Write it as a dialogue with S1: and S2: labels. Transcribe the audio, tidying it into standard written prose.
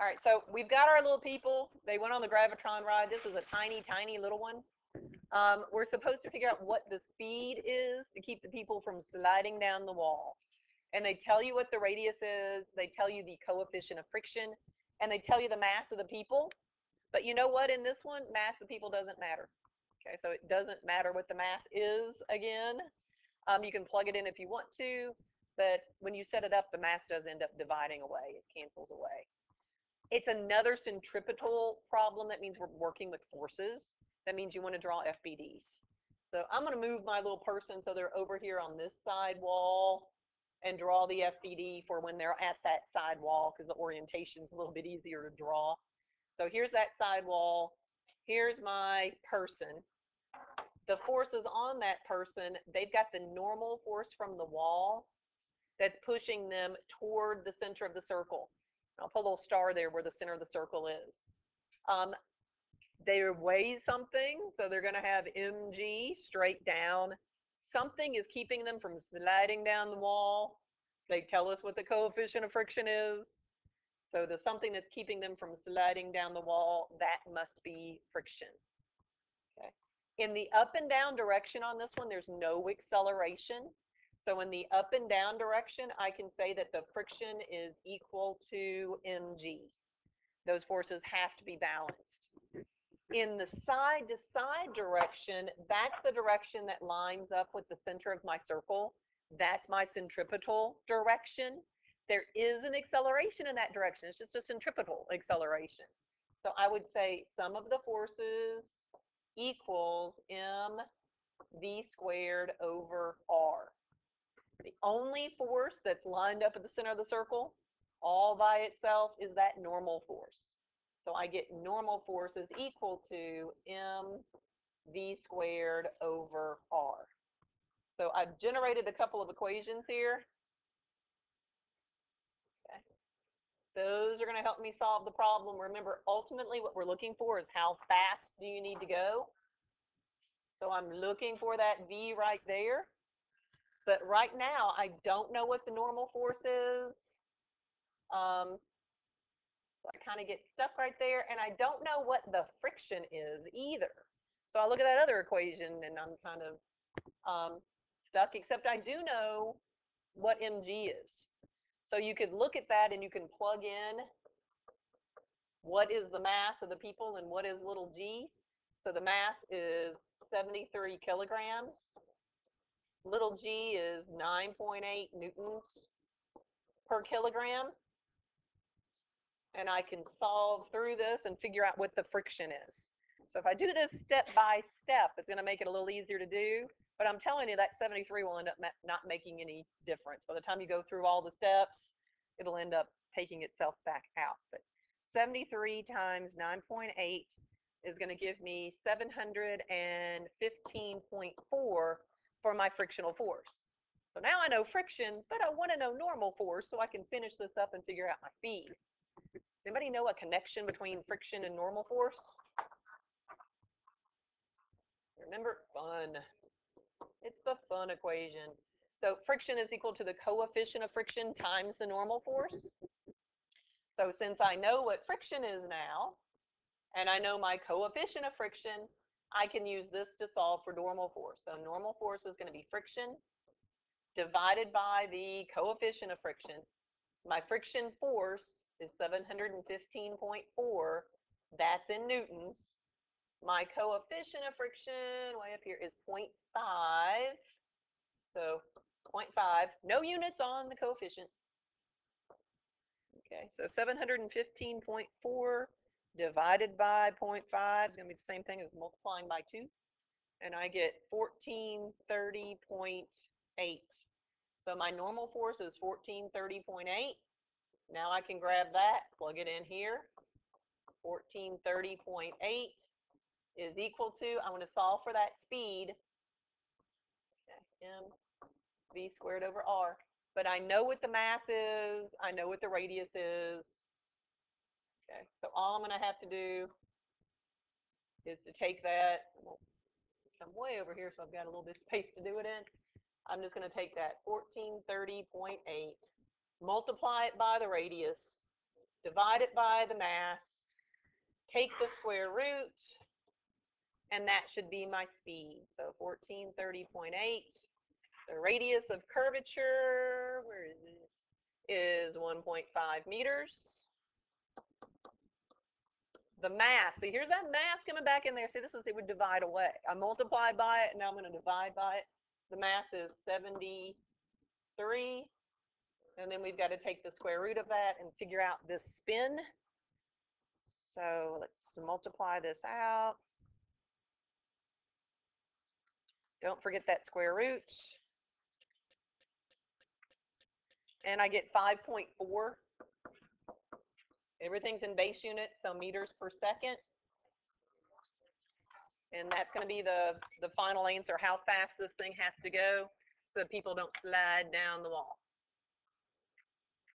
S1: All right, so we've got our little people. They went on the gravitron ride. This is a tiny, tiny little one. We're supposed to figure out what the speed is to keep the people from sliding down the wall. And they tell you what the radius is. They tell you the coefficient of friction, and they tell you the mass of the people. But you know what? In this one, mass of people doesn't matter. Okay, so it doesn't matter what the mass is again. You can plug it in if you want to, but when you set it up, the mass does end up dividing away. It cancels away. It's another centripetal problem. That means we're working with forces. That means you want to draw FBDs. So I'm going to move my little person so they're over here on this side wall and draw the FBD for when they're at that side wall, because the orientation is a little bit easier to draw. So here's that side wall. Here's my person. The forces on that person, they've got the normal force from the wall that's pushing them toward the center of the circle. I'll put a little star there where the center of the circle is. They weigh something, so they're going to have mg straight down. Something is keeping them from sliding down the wall. They tell us what the coefficient of friction is. So the something that's keeping them from sliding down the wall, that must be friction. Okay. In the up and down direction on this one, there's no acceleration. So in the up and down direction, I can say that the friction is equal to mg. Those forces have to be balanced. In the side-to-side direction, that's the direction that lines up with the center of my circle. That's my centripetal direction. There is an acceleration in that direction. It's just a centripetal acceleration. So I would say sum of the forces equals mv squared over r. The only force that's lined up at the center of the circle all by itself is that normal force. So I get normal force is equal to mv squared over r. So I've generated a couple of equations here. Okay. Those are going to help me solve the problem. Remember, ultimately what we're looking for is how fast do you need to go. So I'm looking for that v right there. But right now, I don't know what the normal force is. So I kind of get stuck right there, and I don't know what the friction is either. So I look at that other equation, and I'm kind of stuck, except I do know what mg is. So you could look at that, and you can plug in what is the mass of the people and what is little g. So the mass is 73 kilograms. Little g is 9.8 newtons per kilogram. And I can solve through this and figure out what the friction is. So if I do this step by step, it's going to make it a little easier to do. But I'm telling you that 73 will end up not making any difference. By the time you go through all the steps, it'll end up taking itself back out. But 73 times 9.8 is going to give me 715.4 for my frictional force. So now I know friction, but I want to know normal force so I can finish this up and figure out my speed. Anybody know a connection between friction and normal force? Remember, fun. It's the fun equation. So friction is equal to the coefficient of friction times the normal force. So since I know what friction is now, and I know my coefficient of friction, I can use this to solve for normal force. So normal force is going to be friction divided by the coefficient of friction. My friction force is 715.4. That's in newtons. My coefficient of friction way up here is 0.5. So 0.5. No units on the coefficient. Okay, so 715.4 divided by 0.5 is going to be the same thing as multiplying by 2. And I get 1430.8. So my normal force is 1430.8. Now I can grab that, plug it in here. 1430.8 is equal to, I want to solve for that speed. Okay, mv squared over r. But I know what the mass is. I know what the radius is. Okay, so all I'm going to have to do is to take that. I'm way over here, so I've got a little bit of space to do it in. I'm just going to take that 1430.8, multiply it by the radius, divide it by the mass, take the square root, and that should be my speed. So 1430.8. The radius of curvature, where is it? Is 1.5 meters. The mass, see, here's that mass coming back in there. See, this is, it would divide away. I multiplied by it, and now I'm going to divide by it. The mass is 73, and then we've got to take the square root of that and figure out this spin. So let's multiply this out. Don't forget that square root. And I get 5.4. Everything's in base units, so meters per second. And that's going to be the final answer, how fast this thing has to go so that people don't slide down the wall.